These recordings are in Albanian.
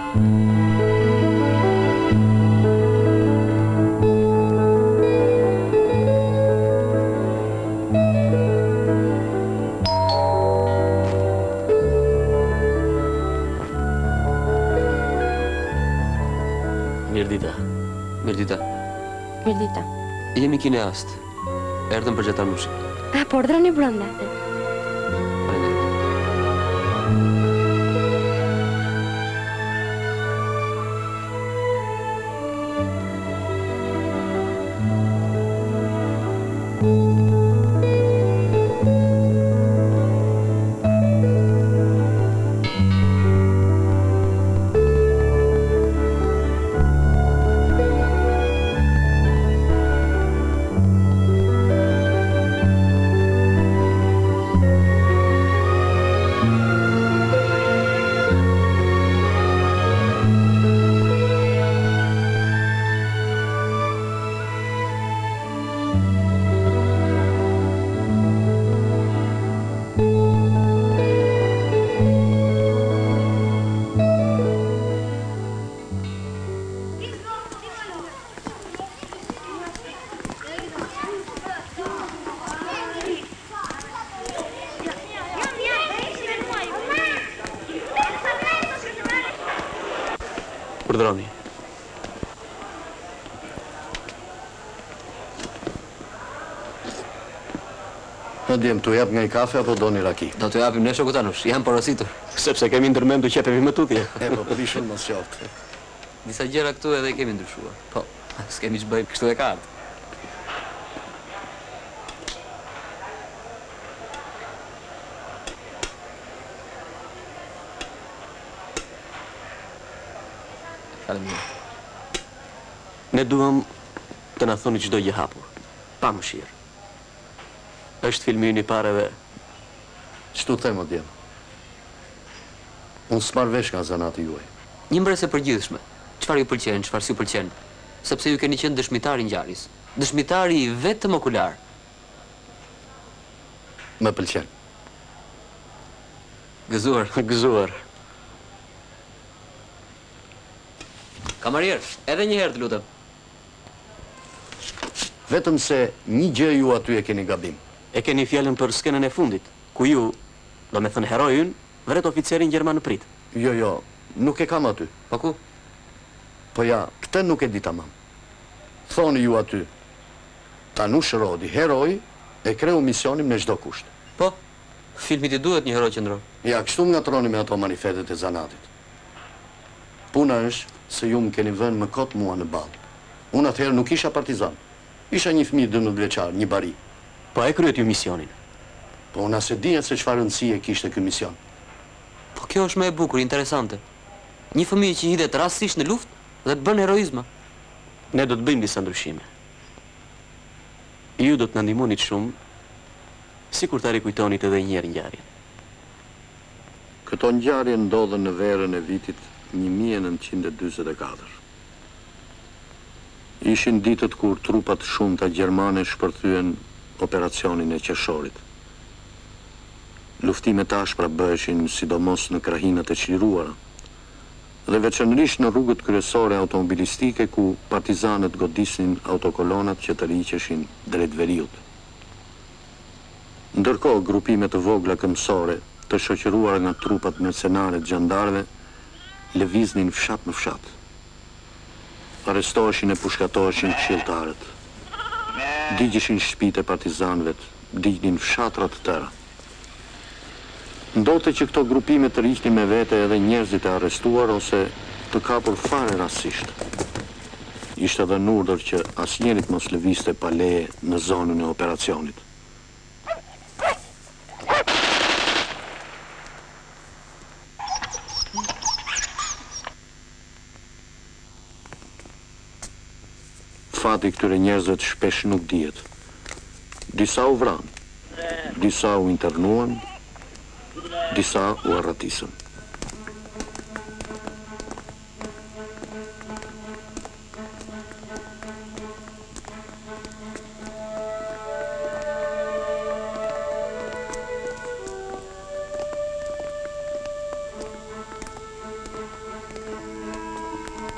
Mirdita. Mirdita. Mirdita. Jemi kineast. Erdhëm për gjetar mushin. Po urdhroni brenda. Urdhroni. Në djem, t'u jap nga i kafe apo do një raki? Do t'u japim ne shokutanush, jam porositur. Sepse kemi ndërmend të qepemi më tutje. Po përishën mos qoftë. Disa gjëra këtu edhe i kemi ndryshuar. Po, s'kemi që bëjmë kështu e kartë. Faleminderit. Ne duam të na thoni çdo gjë hapur, pa mëshirë. Është filmi ynë i parë dhe Ç'tu them o djem? Unë s'marr vesh nga zanati juaj. Një mbresë e përgjithshme. Çfarë ju pëlqen, çfarë s'ju pëlqen? Sepse ju keni qenë dëshmitari i ngjarjes. Dëshmitari i vetëm okular. Më pëlqen. Gëzuar. gëzuar. Kamarier, edhe një herë të lutem. Vetëm se një gjë ju aty e keni gabim. E keni fjalën për skenën e fundit, ku ju, do me thënë herojën, vret oficerin gjerman në prit. Jo, nuk e kam aty. Po ku? Po ja, këtë nuk e di tamam. Thoni ju aty, Tanush Rodi, heroj, e kreu misionin me çdo kusht. Po, filmit i duhet një hero qendror. Ja, kështu më ngatroni me ato manifestet e zanatit. Puna është se ju më keni vënë më kot mua në ballë. Unë atëherë nuk isha partizan. Isha një fëmijë 12 vjeçar, një bari. Po e kryet ju misionin. Po unë as e dija se çfarë rëndësie kishte ky mision. Po kjo është më e bukur, interesante. Një fëmijë që hidhet rastësisht në luftë dhe të bën heroizma. Ne do të bëjmë disa ndryshime. Ju do të na ndihmonit shumë, sikur ta rikujtonit edhe një herë ngjarjen. Këto ngjarje ndodhen në verën e vitit 1944. Ishin ditët kur trupat shumëta gjermane shpërthyen operacionin e qershorit. Luftimet ashpra bëheshin sidomos në krahinat e çliruara dhe veçanërisht në rrugët kryesore automobilistike ku partizanët godisnin autokolonat që të rriqeshin drejt veriut. Ndërkohë grupime të vogla këmbësore të shoqëruara nga trupat mercenare të gjandarëve lëviznin fshat në fshat. Arrestoheshin e pushkatoheshin këshilltarët. Digjeshin shtëpitë e partizanëve, dignin fshatra të tëra. Ndodhte që këto grupime të riqnin me vete edhe njerëzit e arrestuar ose të kapur fare rastësisht. Ishte edhe në urdhër që asnjërit mos lëvizte pa leje në zonën e operacionit. Fati këtyre njerëzve të shpesh nuk dihet. Disa u vranë, disa u internuan, disa u arratisën.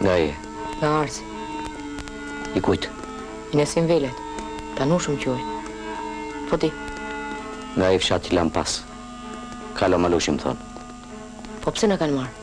Nga e? Nga Arsi. I kujt? I Nesin Velet. Tanushëm qoj. Po ti? Nga e fshati Lampas. Kalo Malushi më thonë. Po pse në kanë marrë?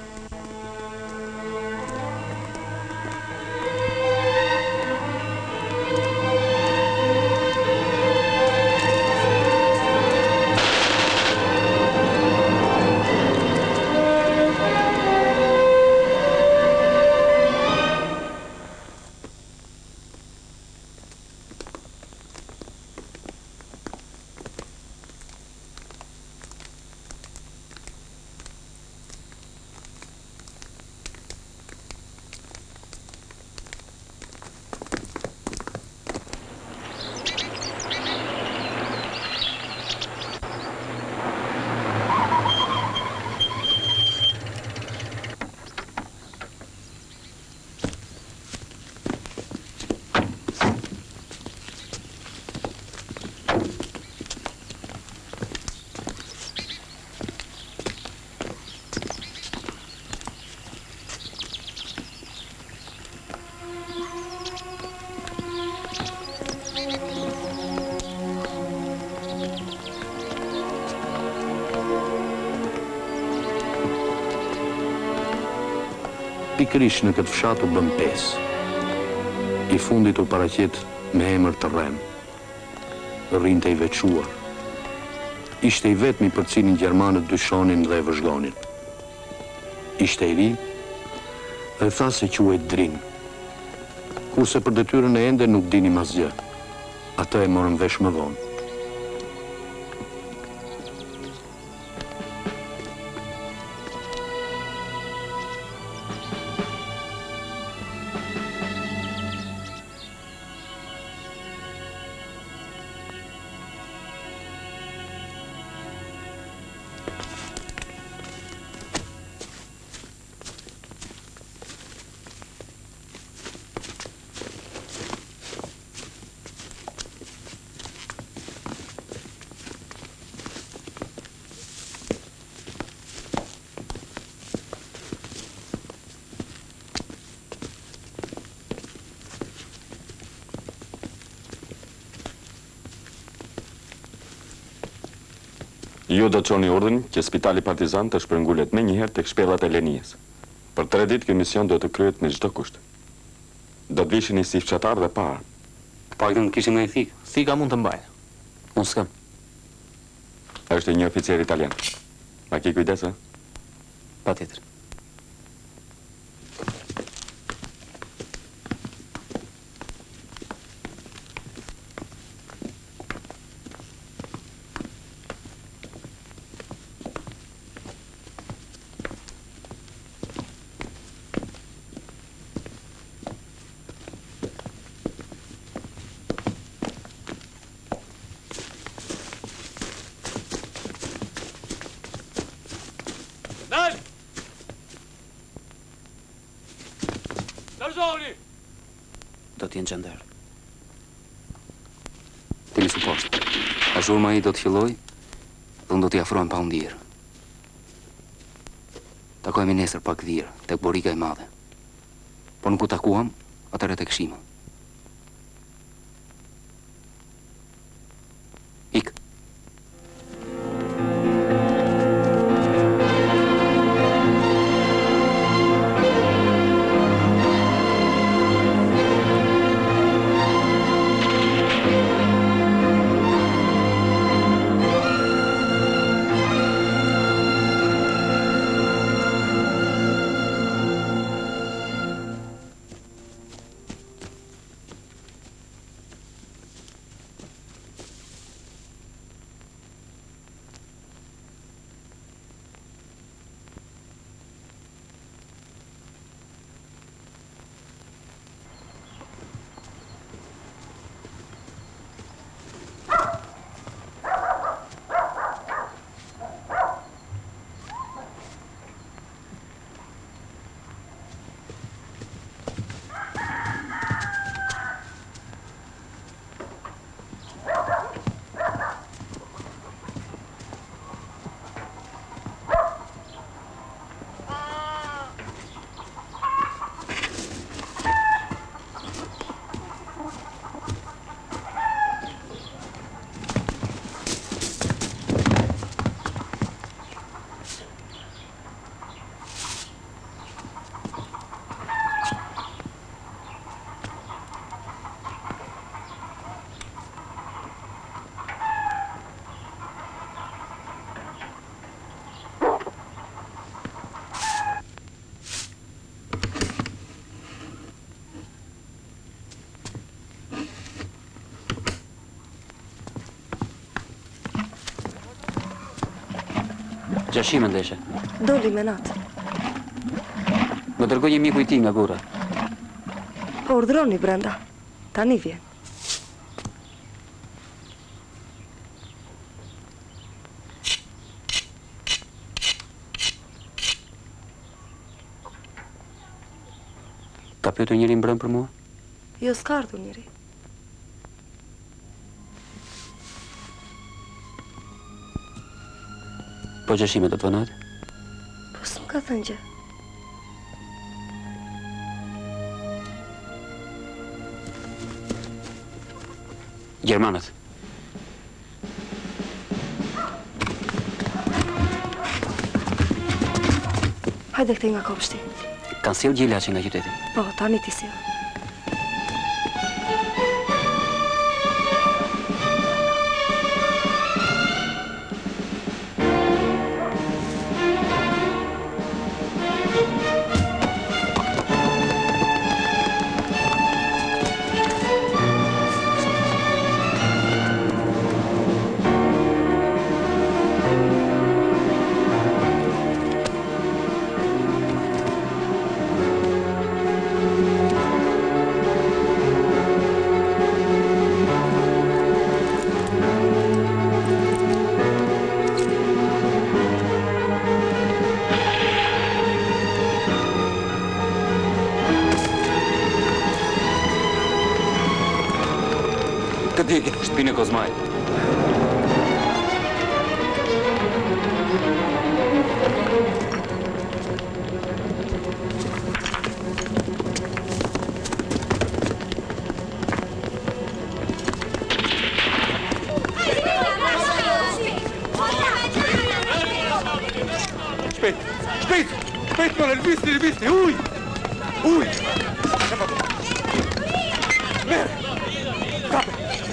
Pikërisht në këtë fshat u bën 5. I fundit u paraqet me emër të Rrem. Rrinte i veçuar. Ishte i vetmi për cilin gjermanët dyshonin dhe e vëzhgonin. Ishte i ri dhe tha se quhet Drin. Kurse për detyrën e ende nuk dini asgjë. Atë e morën vesh më vonë. Ju do të çoni urdhën që spitali Partizan të shpërngullet me njëherë tek shpellat e Lenijes. Për 3 ditë ky mision do të kryhet me çdo kusht. Do të vishini si fshatar dhe pa armë. Paktën kishim nga i thik. Thika mund të mbajnë. Unë s'kam. Është një oficer italian. Ma ki kujdes, e? Patjetër. Do t'jenë gjender. Tini su poshtë. A zhurma i do të filloj, dhe unë do t'i afrojmë pa undirë. Takojmë nesër pak dhirë, tek borika e madhe. Po nuk u takuam, atëre tek shima. Ik. Qa shime ndeshe? Doli me natë. Më dërgoj një miku i ti nga gura. Po urdhroni brenda. Tani vjen. Ka pyetur njëri mbrëm për mua? Jo, s'ka ardhur njëri. Po gjashime do të vënat? Po s'm ka thënë gjë. Gjermanët. Hajde këtej nga kopshti. Kanë sjell gjilaçi nga qyteti. Po, tani ti sjell. Shtëpinë e Kozmaj. Shpejt, më lëvisni, uj! Merë, kape!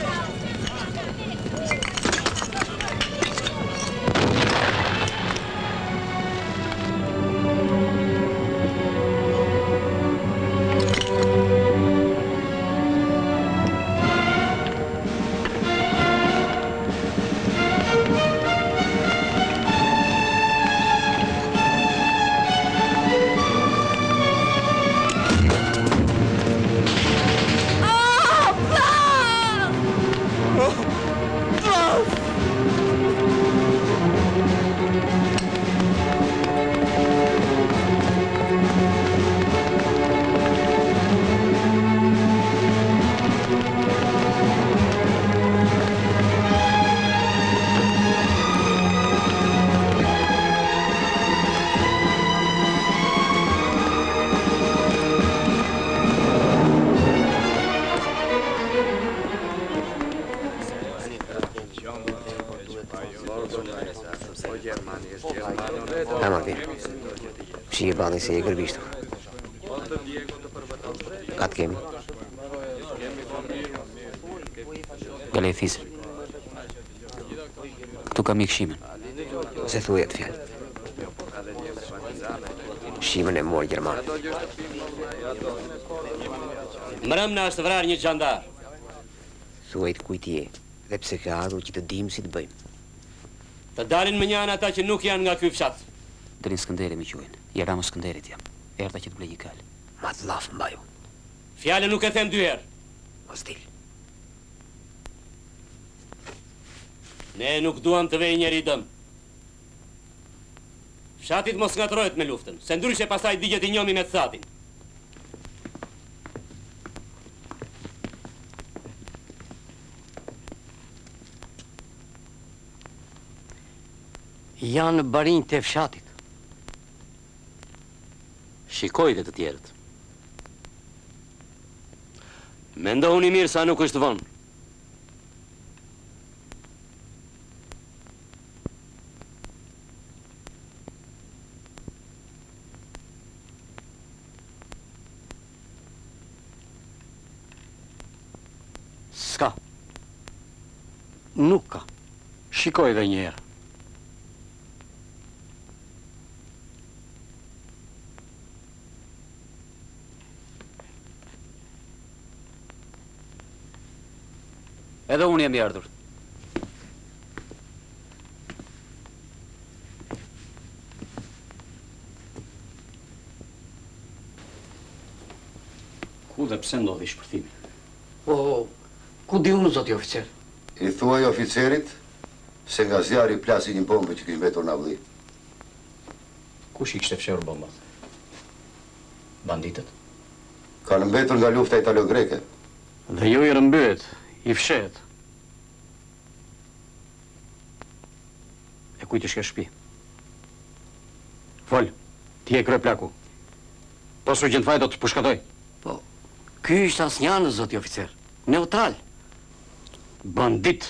Shi e bani se e gërbishtu. Ka të kemi? Gale e fisë. Këtu kam i këshimen. Se thujet fjallë. Shimen e morë Gjermanët. Mbrëmna është vrarë një gjandar. Thuajt kujt je, dhe pse ka ardhur që të dimë si të bëjmë. Të dalin më njanë ata që nuk janë nga ky fshat. Dërin Skënderi me quajnë. Jaramo Skënderit jam. Erta që të blej një kalë. Ma të lafë mbaju. Fjale nuk e them dy herë. Mos dil. Ne nuk duam të vej njeri dëm. Fshatit mos ngatrohet me luftën, se ndryshe pasaj digjet I njomi me të thatin. Janë barin të fshatit. Shikoj dhe të tjerët. Mendohuni mirë sa nuk është vonë. S'ka. Nuk ka. Shikoj dhe njerë. Edhe unë jam I ardhur. Ku dhe pse ndodhi shpërthimi? Po, ku di unë, zoti oficer? I thuaj oficerit se nga zjarri plasi një bombë që kishte mbetur në avlli. Kush i kishte fshehur bombat? Banditët? Kanë mbetur nga lufta italo-greke. Dhe ju i rëmbyet, i fshehet. E kujt është kjo shtëpi? Fol, ti e kryeplaku. Po sergjent Vaj do të përshkatoj. Po, ky është asnjënë, zoti oficer. Neutral. Bandit.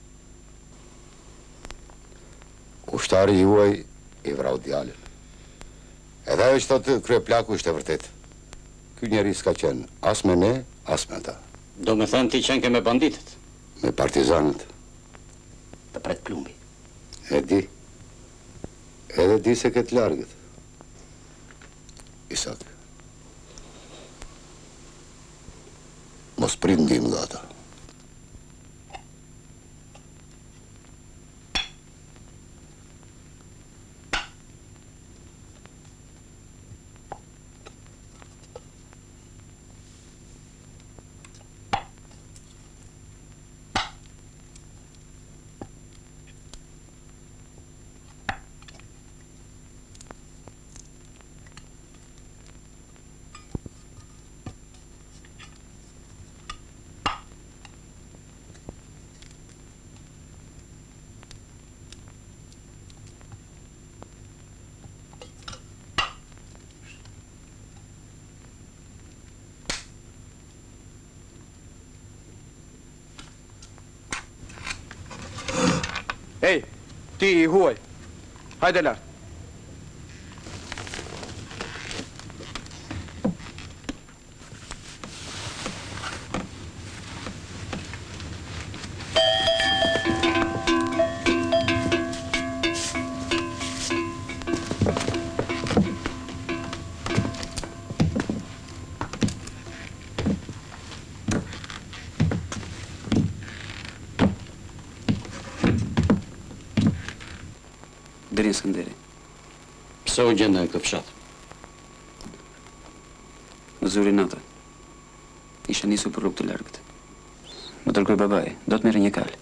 Ushtari juaj i vrau djalin. Edhe ajo që thotë kryeplaku është e vërtet. Ky njeri s'ka qenë as me ne, as me ta. Do me thënë ti qenke me banditët? Me partizanët. Të pret plumbi. E di. Edhe di se këtë largët. Isak. Mos prit ndihmë nga ata. Ej, ti i huaj. Hajde lart. Deri në Skënderi. Pse u gjendën në këtë fshat? Në zuri natë. Isha nisur për rrugë të largët. Më dërgoi babai, do të merre një kal.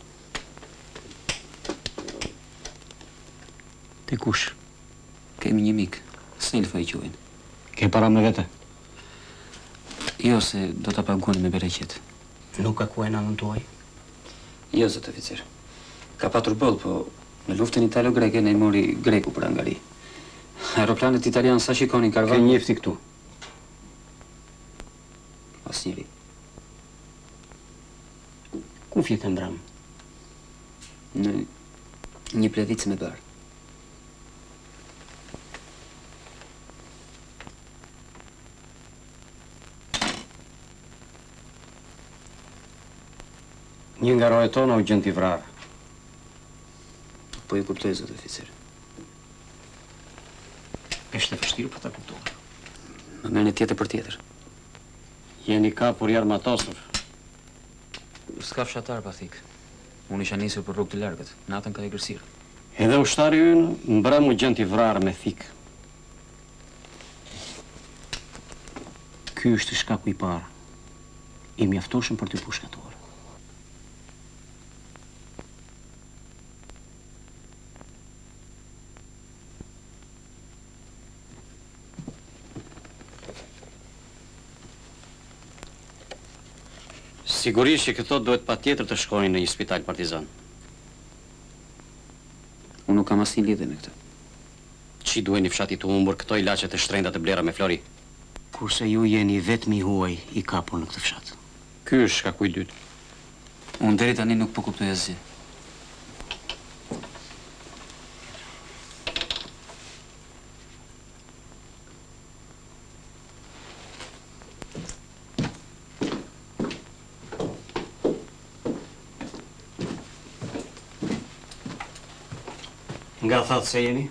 Ti kush? Kemi një mik, Selfa i quajnë. Ke para me vete? Jo, se do ta paguani me bereqet. Nuk ka ku e nanën tuaj? Jo, zot oficer. Ka patur boll, po në luftën italo-greke ne i mori greku për angari. Aeroplanet italian sa shikonin karvan... Ke njefti këtu? Asnjëri. Ku fjetë ndram? Në një pledhicë me barë. Një nga rojet tona u gjend i vrarë. Po i kuptoj, zot oficer. Është e vështirë për ta kuptuar. Më merrni tjetër për tjetër. Jeni kapur i armatosur. S'ka fshatar, pa thik. Unë isha nisur për rrugë të largët. Natën ka egërsirë. Edhe ushtari ynë mbrëm u gjend i vrarë me thik. Ky është shkaku i parë. I mjaftoshëm për të pushkatuar. Sigurisht që këto duhet pa tjetër të shkojnë në një spital partizan. Unë nuk kam asnjë lidhje me këtë. Që duheni fshati të humbur këto ilaçet e shtrenjta të blera me flori? Kurse ju jeni vetëm i huaj i kapur në këtë fshat. Ky është shkaku i dytë. Unë deri tani nuk po kuptoj asgjë. Nga thatë se jeni?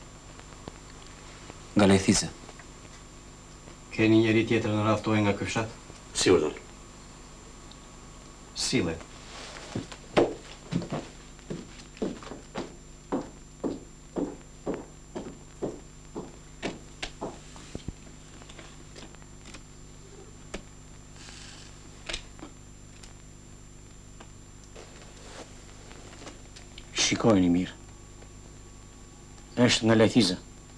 Nga Lejthise. Keni njeri tjetër në radhë tuaj nga ky fshat? Si urdhën? Sille. shikojni mirë. Është në lehtiza.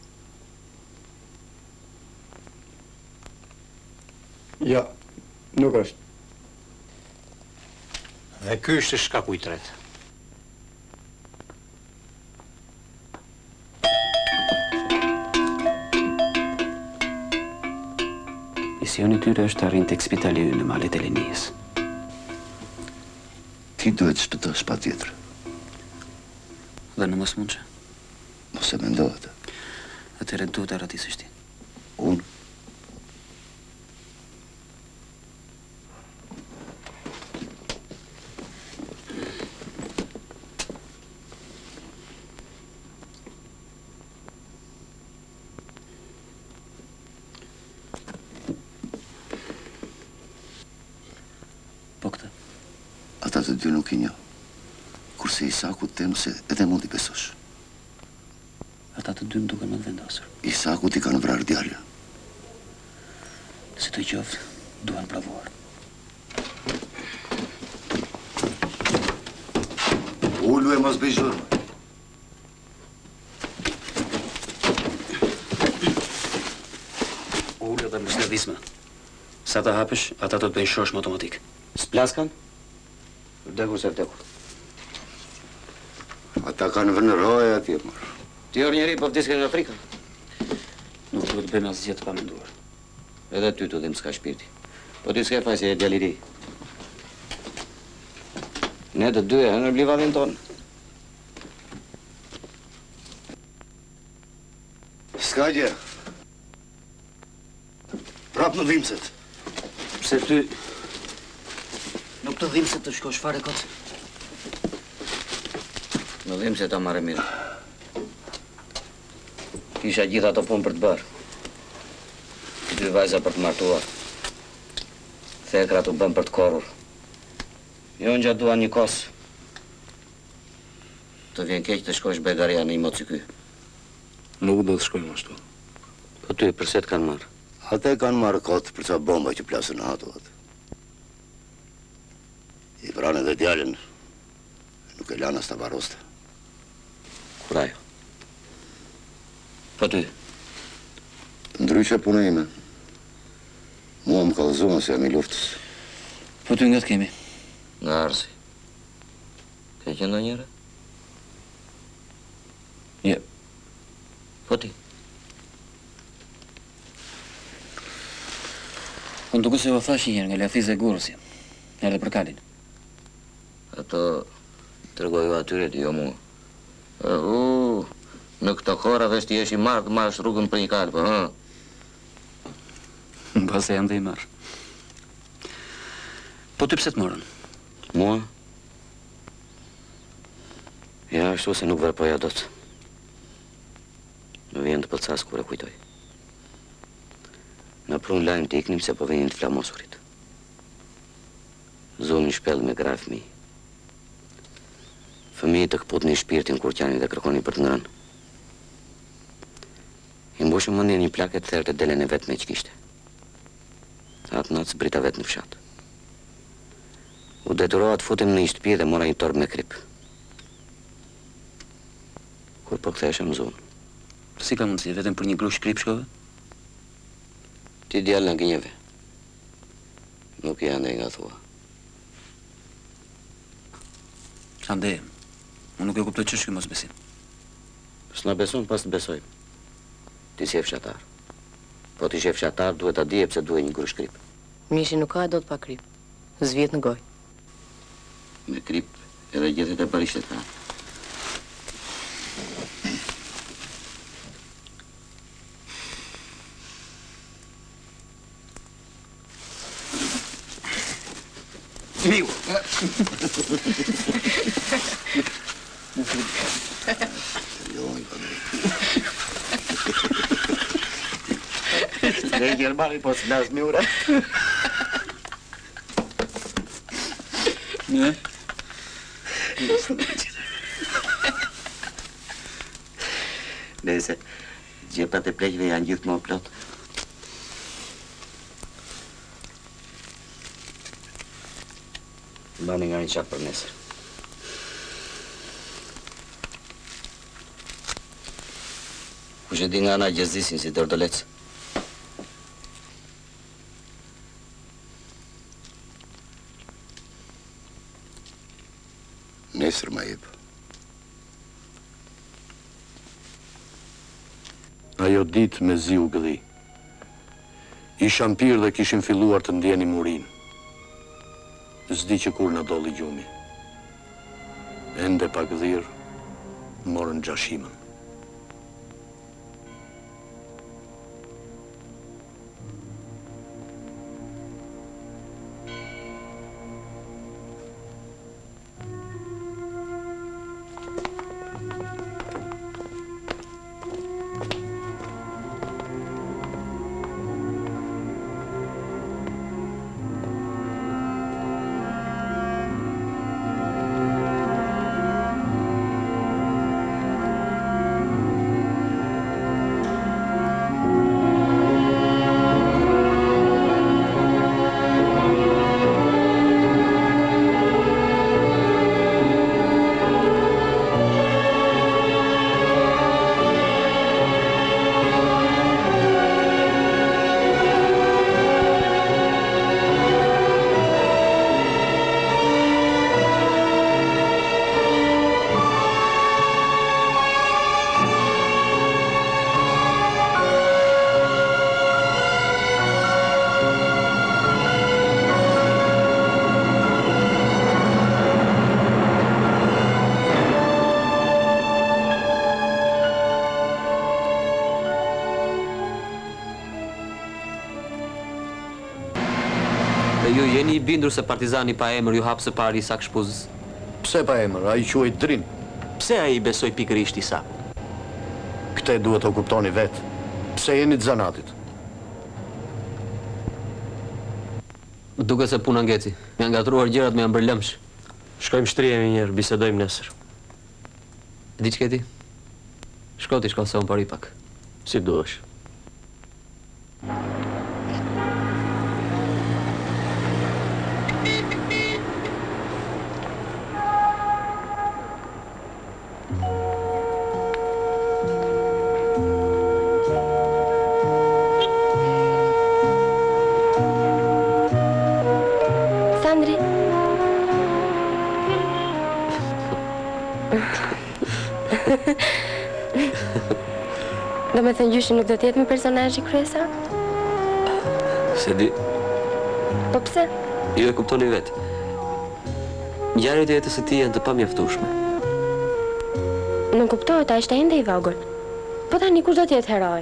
Jo, nuk është. Dhe ky është shkaku i tretë. Misioni tyre është të arrin tek spitali ynë në malet e Lenisë. Ti duhet shpëtosh pa tjetër. Dhe në mos mund që. Mos e mendohet. Atëre duhet të ratisësh ti. Unë? Po këtë? Ata të dy nuk i njoh. Kurse Isaku të temë se edhe mund i besosh. Ata të dy më duken më të vendosur. Isaku ti kanë vrarë djalin. Si të qoftë, duan provuar. Ullu e mos bëj zhurmë. Ullë dhe mos lëvizme. Sa të hapësh, ata do të bëjnë shoshmë automatik. S'plaskan? Vdekur se vdekur. Ata kanë vënë roje atje, mërë. Ti orë njeri po vdesken në Afrika. Nuk duhet të bëjmë asgjë të pamenduar. Edhe ty të dhim s'ka shpirti. Po ty s'ke faj se e djaliri. Ne të dy e në blivadin tonë. S'ka gjë. Prap në dhimset. Pse ty nuk të dhimë se të shkosh fare kot? Në dhim se ta marrë mirë. Kisha gjitha të punë për të bërë. Dy vajza për të martuar. Thekra të bën për të korrur. Jo në gjatë duan një kosë. Të vjen keq të shkosh begaria në imo si ky. Nuk do të shkojmë ashtu. Po ty, përse të kanë marrë? Ata e kanë marrë kotë për ca bomba që plasën në ato atë. I pranë edhe djalin, nuk e lanë as ta baroste. Kur ajo? Po ty? Ndryshe punë ime. Mua më kallëzuan se jam i luftës. Po ty nga të kemi? Nga arsi. Ke qenë ndonjëre? Je. Po ti? Unë duke se o thash njërë nga Leafiz e Gurës jam. Edhe për kalin. Ato tërgoju atyre ti, jo mua. Në këto kora vesh ti jesh i marrë të marrësh rrugën për një kalë, po, ha? Në base jam dhe i marrë. Po ty pse të morën? Mua? Ja, ashtu se nuk vërpoja dot. Më vjen të pëlcas kur e kujtoj. Në prun lajmë të iknim se po venin të flamosurit. Zoni shpell me gra fëmi. Fëmi të këput një shpirtin kur qani dhe kërkoni për të ngrënë. I mbushëm mëndje një plaket thërë të delen e vetë me që kishte. Atë natë zbrita vetë në fshatë. U detyroha të futim në një shtëpi dhe mora një torb me krip. Kur po ktheshem zonë. Si ka mundësi, vetëm për një grush krip shkove? Ti djallë në gënjeve. Nuk janë e nga thua. Ande, unë nuk e kuptoj që shky mos besim. S'na beson, pas të besojmë. Ti si e fshatar. Po ti si e fshatar, duhet ta dije pse duhet një grush krip. Mishi nuk ka do të pa krip. Zviet në goj. Me krip edhe gjethet e barishtet ka. Miu! Dhe Gjermani po s'las miura. Ne? Nese, gjepat e pleqve janë gjithë më plot. Bani nga një qak për nesër. Ku që di nga ana gjëzdisin si dërdolec. Nesër ma jep. Ajo ditë me zi u gëdhi. Ishan pirë dhe kishin filluar të ndjeni murin. Zdi që kur në dolli gjumi. Ende pa gëdhir, morën gjashimën. Dhe ju jeni I bindur se partizani pa emër ju hapë së pari Isak Shpuzës? Pse pa emër, a I quaj Drin? Pse a I besoj pikërisht Isak? Këte duhet të kuptoni vetë. Pse jeni të zanatit? Duke se puna ngeci. Me ngatruar gjërat me janë bërlëmsh. Shkojmë shtrihemi njerë, bisedojmë nesër. Di që keti? Shko ti shko se unë pari pak. Si duhesh. Sandri. Do me thënë gjyshin nuk do t'jetë me personazhi kryesor? Se di, Po pse? ju e kuptoni vetë. Ngjarjet e jetës së tij janë të pamjaftueshme. Nuk kuptohet, ai ishte ende I vogël. Po tani kush do t'jetë heroi?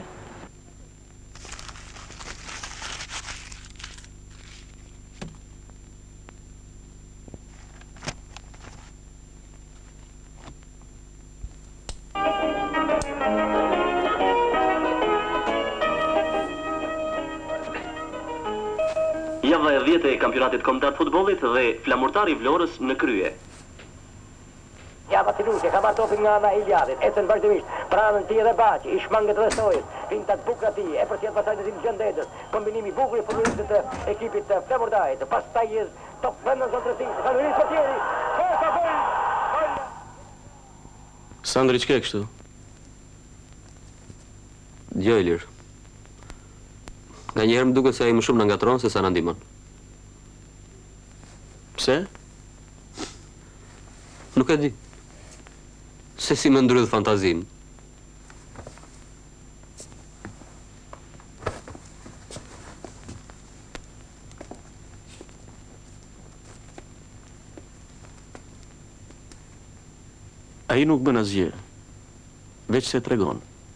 Java e 10 e kampionatit kombëtar të futbollit dhe flamurtari I Vlorës në krye. Java Sinusi ka marrë topin nga ana e Iliadit, ecën vazhdimisht, pranën ti dhe Baqi, I shmanget dhe Sojës, fintat bukra ti, e përcjell pasajtë I Gjendedës, kombinimi bukur I futbollistë të ekipit të flamurtarit, pastaj top vendën zontrësisë, Sandri Sotieri, forca gol! Sandri, ç'ke kështu? Dgjoj lirë. Nga njerë më duket se ai më shumë në ngatron se sa në ndihmon. Pse? Nuk e di. Se si më ndrydh fantazim. Ai nuk bën asgjë, veç se tregon.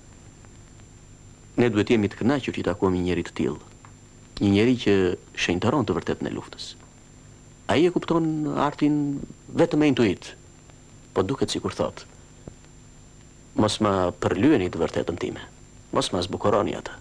Ne duhet jemi të kënaqur që I takuam një njeri të tillë. Një njeri që shenjtaron të vërtetën e luftës. Ai e kupton artin vetëm me intuit. Po duket sikur thot. Mos ma përlyeni të vërtetën time. Mos ma zbukuroni atë.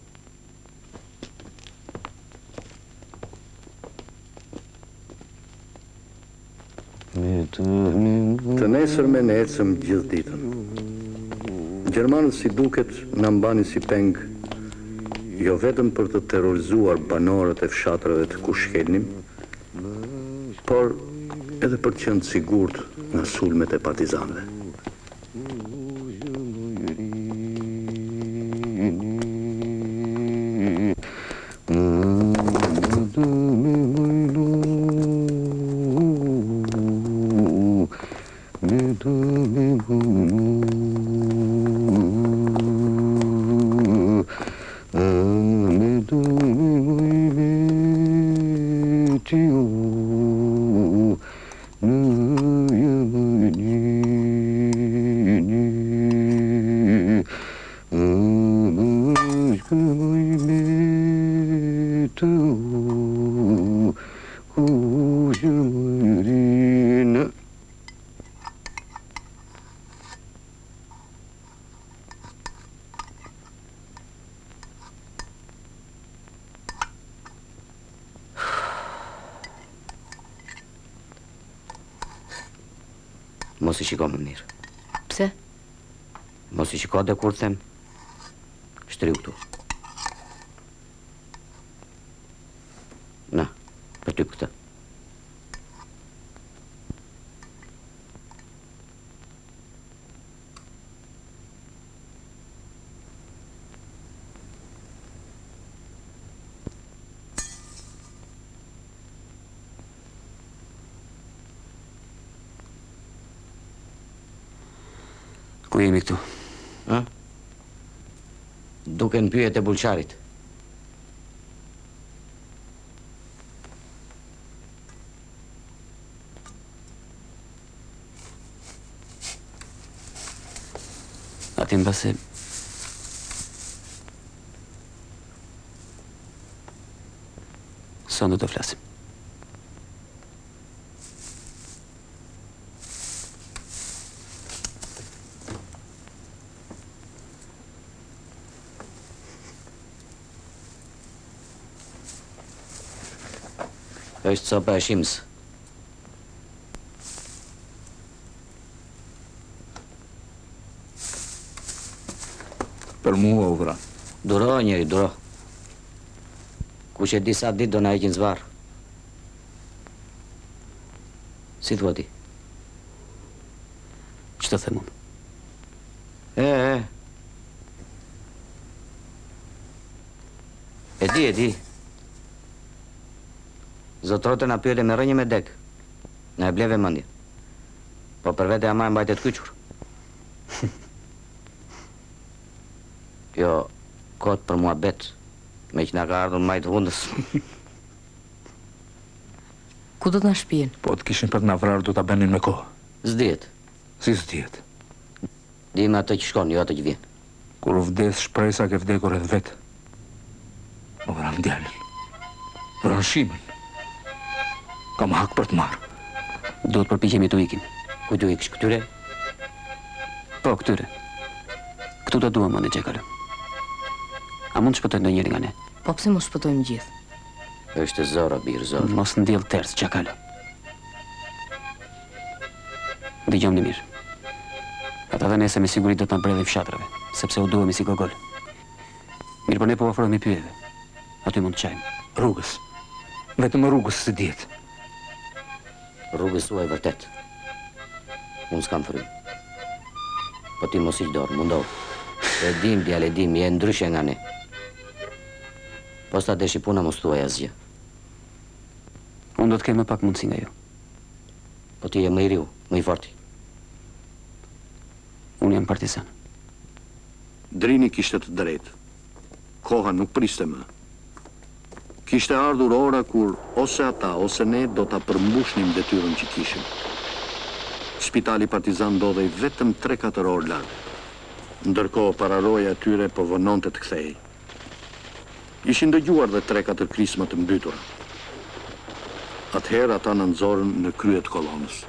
Të nesërme ne ecëm gjithë ditën. Gjermanët si duket në mbani si peng, jo vetëm për të terrorizuar banorët e fshatrave të ku shkelnim, por edhe për të qenë sigurt nga sulmet e partizanëve. të ku shëmërinë. Mos i shiko më mirë. Pse? Mos i shiko dhe kur them, shtriu këtu. Na, për ty këtë. Ku jemi këtu? Duke në pyjet e Bulqarit. Ati mbase... Son do të flasim. është sopa e shimës. Për mua u vra. Duro, njeri, duro. Kush e di sa ditë do na heqin zvarr. Si thua ti? Ç'të them unë? E di. Zotrote na pyete me rënje me dek. Na e bleve mendje. Po për vete ama e mbajtet kyçur. Jo, kot për mua bet. Me që na ka ardhur majtë hundës. Ku do të na shpijen? Po të kishin për të na vrarë do ta bënin me kohë. S'dihet. Si s'dihet? Dim atë që shkon, jo atë që vjen. Kur u vdes shpresa ke vdekur edhe vetë. Më vran djalin. Vran shimin. Kam hak për të marrë. Do të përpiqemi të ikim. Ku t'u iksh këtyre? Po, këtyre. Këtu të duam, mëne Gjekalo. A mund të shpëtoj në njëri nga ne? Po pse mos shpëtojmë gjithë? Është zora, birë, zora. Mos ndjell tërës, Gjekalo. Dëgjom në mirë. Ata dhe nese me siguri do të na mbredhin fshatrave, sepse u duhemi si gogol. Mirë, po ne po ofrohemi pyjeve. Aty mund të qajmë. Rrugës. Vetëm rrugës së djetë. Rrugës tua e vërtet. Unë s'kam frymë. Po ti mos iq dorë, mundohu. E dim, djale, dim, je ndryshe nga ne. Po sta deshi puna mos thuaj asgjë. Unë do të kemë më pak mundësi nga ju. Po ti je më i riu, më i forti. Unë jam partizan. Drini kishte të drejtë. Koha nuk priste më. Kishte ardhur ora kur ose ata ose ne do ta përmbushnim detyrën që kishim. Spitali Partizan ndodhej vetëm 3-4 orë larg. Ndërkohë pararoja e tyre po vononte të kthehej. Ishin dëgjuar dhe 3-4 krisma të mbytura. Atëherë ata në nxorën në krye të kolonës.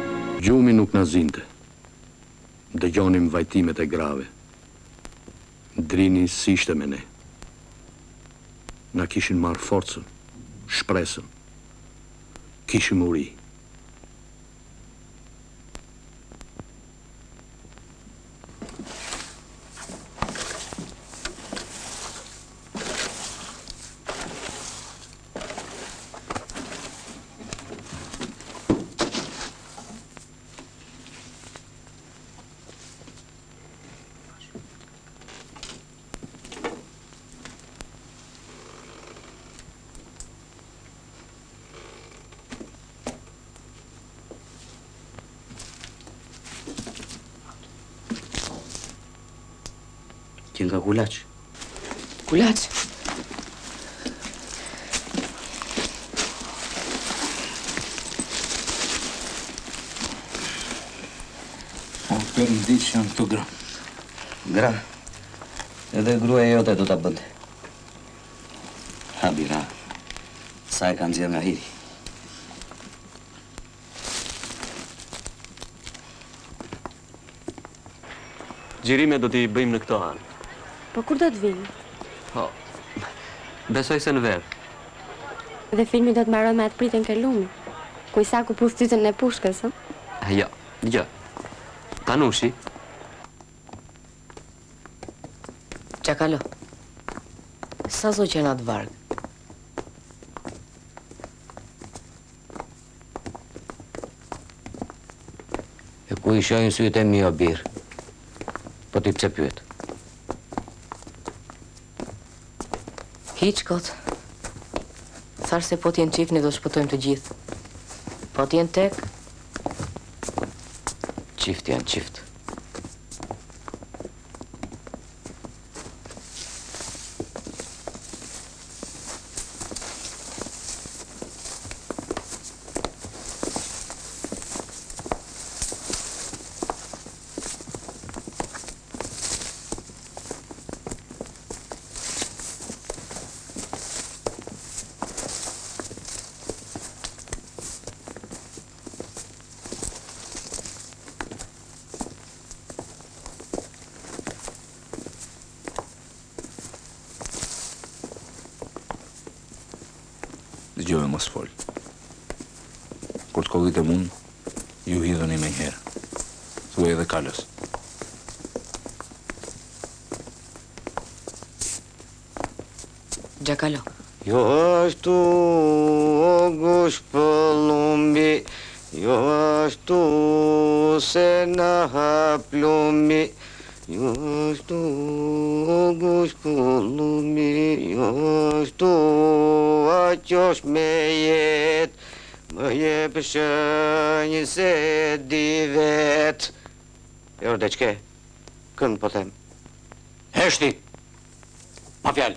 Gjumi nuk na zinte. Dëgjonim vajtimet e grave. Drini si ishte me ne. Na kishin marrë forcën, shpresën. Kishim uri. Që nga Kulaq. Kulaq? Për në ditë që janë këtu gra. Gra? Edhe gruaja jote do t'a bënte. Ha, bira. Sa e kanë zjerë nga hiri. Gjirime do t'i bëjmë në këto anë. Po kur do të vinë? Po, besoj se në verë. Dhe filmi do të mbaron me atë pritën ke lumi. Ku Isaku pushtytën e pushkës, ë? Jo, dëgjoj. Tanushi. Çakalo. Sa zo që në atë vargë? E ku i shojnë sytë e mi o birë. Po ti pse pyet? Hiq kot. Thash se po t'jen qif, ne do shpëtojmë të gjithë. Po t'jen tek? Qift janë qift. Dëgjove mos fol. Kur të kollit e mund, ju hidheni me njëherë. Thuaj edhe Kalës. Gjakalo. Jo ashtu o gush pëllumbi, jo ashtu se na hap lumi, jo ashtu o gush pëllumbi, jo ashtu aqosh me jet, më jep shënjë se di vet. Jo, deqke, kënë po them. Heshti! Pa fjalë!